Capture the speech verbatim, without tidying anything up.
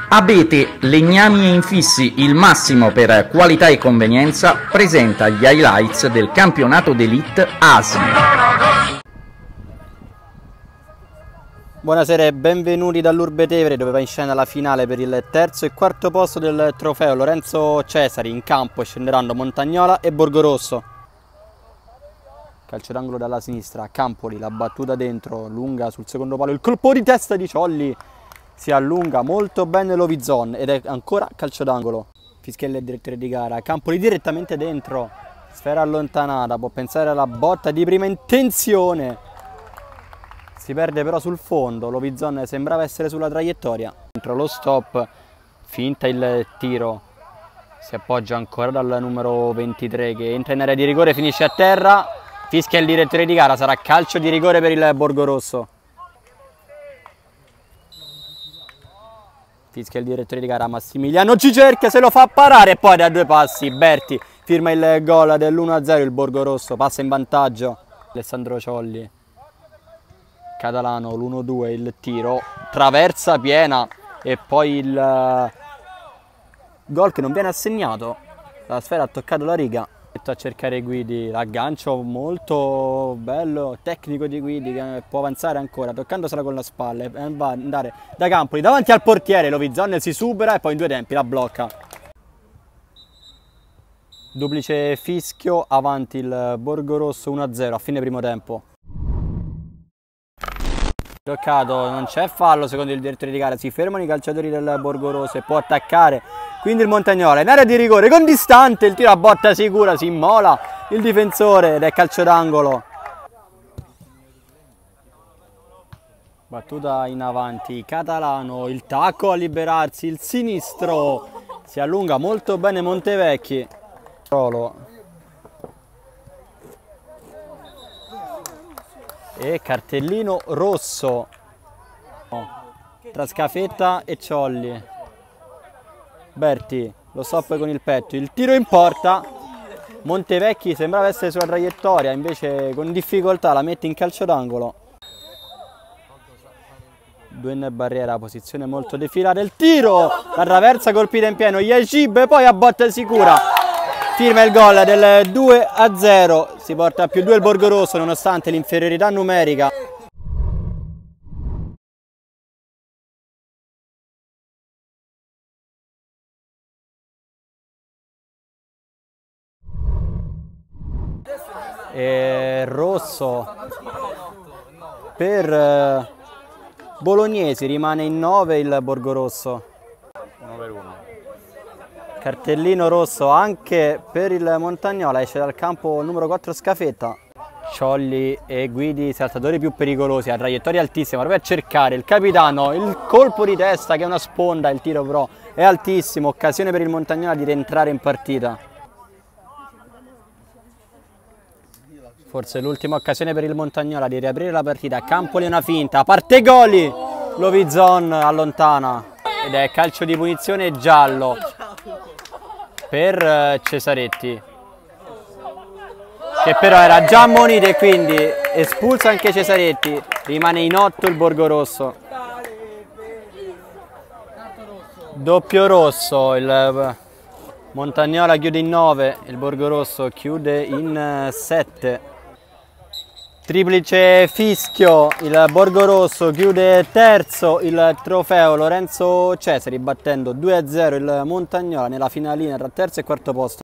Abete Legnami e Infissi, il massimo per qualità e convenienza, presenta gli highlights del campionato d'Elite A S I. Buonasera e benvenuti dall'Urbe Tevere, dove va in scena la finale per il terzo e quarto posto del trofeo Lorenzo Cesari. In campo scenderanno Montagnola e Borgorosso. Calcio d'angolo dalla sinistra, Campoli, la battuta dentro, lunga sul secondo palo, il colpo di testa di Ciolli. Si allunga molto bene Lovizon ed è ancora calcio d'angolo. Fischiello è il direttore di gara, Campoli direttamente dentro, sfera allontanata, può pensare alla botta di prima intenzione. Si perde però sul fondo, Lovizon sembrava essere sulla traiettoria. Dentro lo stop, finta il tiro, si appoggia ancora dal numero ventitré che entra in area di rigore, finisce a terra. Fischia il direttore di gara, sarà calcio di rigore per il Borgorosso. Fischia il direttore di gara, Massimiliano ci cerca, se lo fa parare e poi da due passi Berti firma il gol dell'uno a zero, il Borgorosso passa in vantaggio. Alessandro Ciolli, Catalano, l'uno due, il tiro, traversa piena e poi il gol che non viene assegnato, la sfera ha toccato la riga. A cercare Guidi, l'aggancio molto bello, tecnico di Guidi che può avanzare ancora, toccandosela con la spalla e va ad andare da Campoli davanti al portiere. Lovizon si supera e poi in due tempi la blocca. Duplice fischio, avanti il Borgorosso uno a zero a fine primo tempo. Toccato, non c'è fallo secondo il direttore di gara, si fermano i calciatori del Borgorosso e può attaccare quindi il Montagnola in area di rigore con distante, il tiro a botta sicura, si immola il difensore ed è calcio d'angolo. Battuta in avanti, Catalano, il tacco a liberarsi, il sinistro, si allunga molto bene Montevecchi. E cartellino rosso tra Scafetta e Ciolli. Berti, lo stop con il petto, il tiro in porta. Montevecchi sembrava essere sulla traiettoria, invece con difficoltà la mette in calcio d'angolo. Due in barriera, posizione molto defilata, il tiro, la traversa colpita in pieno, Yajib poi a botta sicura. Firma il gol del due a zero, si porta a più due il Borgorosso nonostante l'inferiorità numerica. E rosso per Bolognesi, rimane in nove il Borgorosso. Cartellino rosso anche per il Montagnola, esce dal campo il numero quattro Scafetta. Ciolli e Guidi, saltatori più pericolosi, a traiettoria altissima, proprio a cercare il capitano, il colpo di testa che è una sponda, il tiro però è altissimo, occasione per il Montagnola di rientrare in partita. Forse l'ultima occasione per il Montagnola di riaprire la partita. Campoli una finta, parte Goli, Lovizon allontana ed è calcio di punizione giallo per Cesaretti, che però era già ammonito e quindi espulsa anche Cesaretti. Rimane in otto il Borgorosso. Doppio rosso, il Montagnola chiude in nove, il Borgorosso chiude in sette. Triplice fischio, il Borgorosso chiude terzo il trofeo Lorenzo Cesari battendo due a zero il Montagnola nella finalina tra terzo e quarto posto.